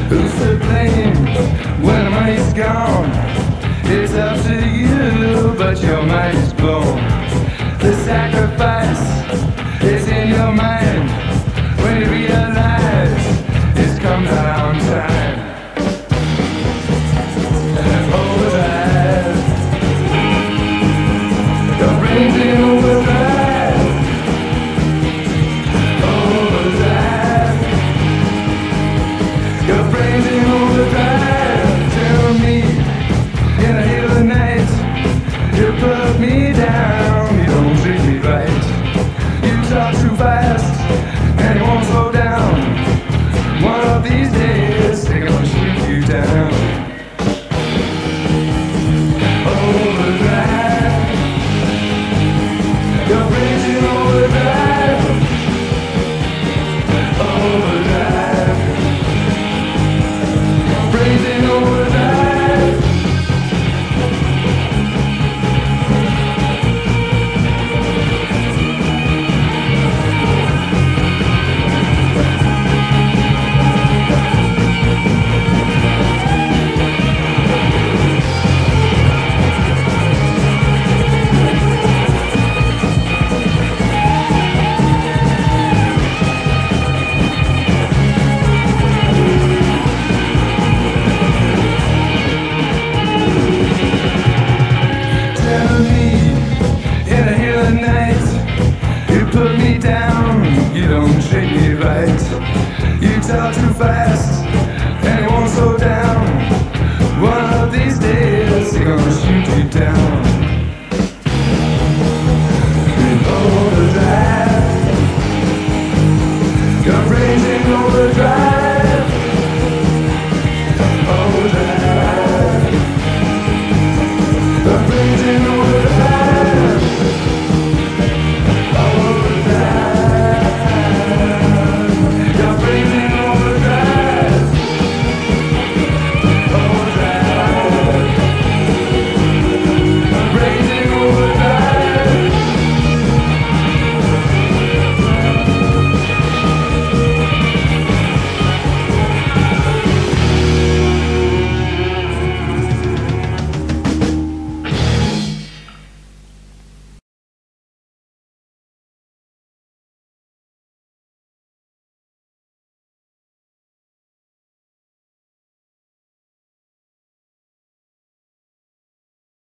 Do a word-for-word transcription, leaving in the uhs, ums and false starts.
Who's to blame when the money's gone? It's up to you, but your mind is blown. The sacrifice is in your mind when you realize it's come down time. Overdrive, your brain's in overdrive. Overdrive, your brain's in overdrive. Tell me in the heat of the night, you put me down, you don't treat me right. You talk too fast and you won't slow down. One of these days they're gonna shoot you down. Overdrive, your brain's in overdrive. Overdrive, your brain's in overdrive. You don't treat me right. You talk too fast and you won't slow down. One of these days they're gonna shoot you down. In overdrive, your brain's in overdrive.